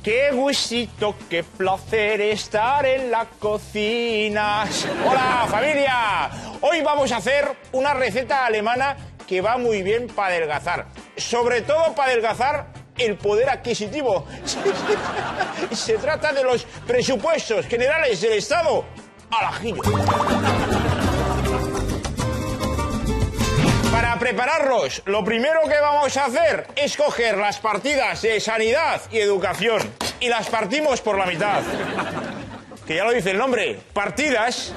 Qué gustito, qué placer estar en la cocina. Hola, familia. Hoy vamos a hacer una receta alemana que va muy bien para adelgazar. Sobre todo para adelgazar el poder adquisitivo. Se trata de los presupuestos generales del Estado al ajillo. Para prepararlos, lo primero que vamos a hacer es coger las partidas de sanidad y educación y las partimos por la mitad. Que ya lo dice el nombre, partidas.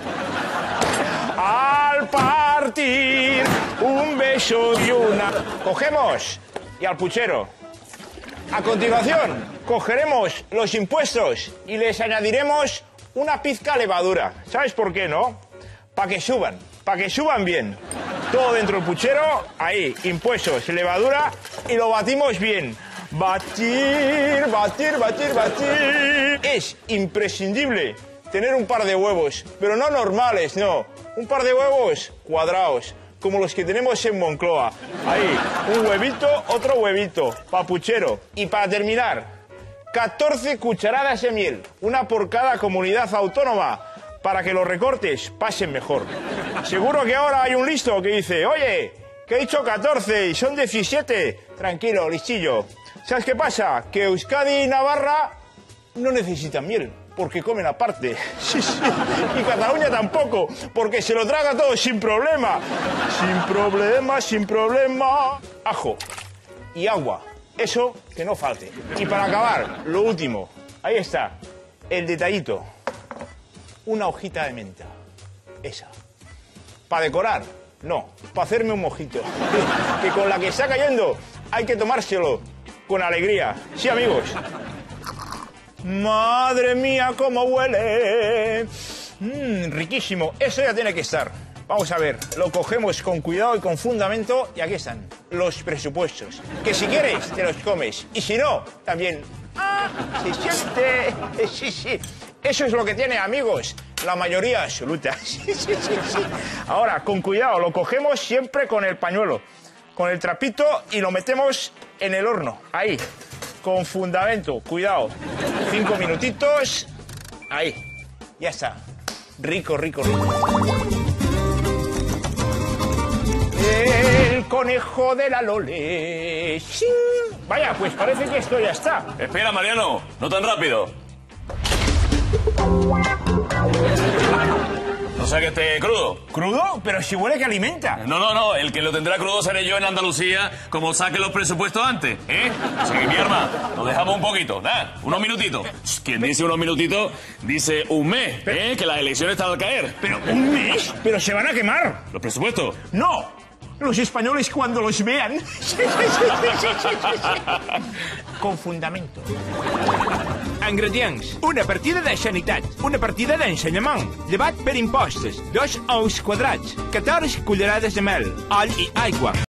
Al partir un beso y una... Cogemos y al puchero. A continuación, cogeremos los impuestos y les añadiremos una pizca levadura. ¿Sabes por qué, no? Para que suban bien. Todo dentro del puchero, ahí, impuestos, levadura, y lo batimos bien. Batir, batir, batir, batir. Es imprescindible tener un par de huevos, pero no normales, no. Un par de huevos cuadrados, como los que tenemos en Moncloa. Ahí, un huevito, otro huevito, pa' puchero. Y para terminar, 14 cucharadas de miel, una por cada comunidad autónoma, para que los recortes pasen mejor. Seguro que ahora hay un listo que dice, oye, que he dicho 14 y son 17. Tranquilo, listillo. ¿Sabes qué pasa? Que Euskadi y Navarra no necesitan miel, porque comen aparte. Sí, sí. Y Cataluña tampoco, porque se lo traga todo sin problema. Sin problema, sin problema. Ajo y agua, eso que no falte. Y para acabar, lo último, ahí está, el detallito. Una hojita de menta, esa. ¿Para decorar? No, para hacerme un mojito. Que con la que está cayendo hay que tomárselo con alegría. Sí, amigos. Madre mía, cómo huele. Riquísimo. Eso ya tiene que estar. Vamos a ver, lo cogemos con cuidado y con fundamento. Y aquí están los presupuestos. Que si quieres, te los comes. Y si no, también... ¡Ah! Se siente. Sí, sí. Eso es lo que tiene, amigos, la mayoría absoluta. Sí, sí, sí, sí. Ahora, con cuidado, lo cogemos siempre con el pañuelo, con el trapito y lo metemos en el horno. Ahí, con fundamento, cuidado. 5 minutitos. Ahí, ya está. Rico, rico, rico. El conejo de la Lole. ¡Sin! Vaya, pues parece que esto ya está. Espera, Mariano, no tan rápido. No sea que esté crudo. ¿Crudo? Pero si huele que alimenta. No, el que lo tendrá crudo seré yo en Andalucía, como saque los presupuestos antes, ¿eh? Así que, mi hermana, nos dejamos un poquito, ¿da? Unos minutitos. Quien dice unos minutitos, dice un mes, ¿eh? Que las elecciones están al caer. ¿Pero un mes? ¿Pero se van a quemar? ¿Los presupuestos? ¡No! Los españoles cuando los vean. Con fundamento. Ingredients: una partida de sanitat, una partida d'ensenyament, llevat per impostes, 2 ous quadrats, 14 cullerades de mel, all i aigua.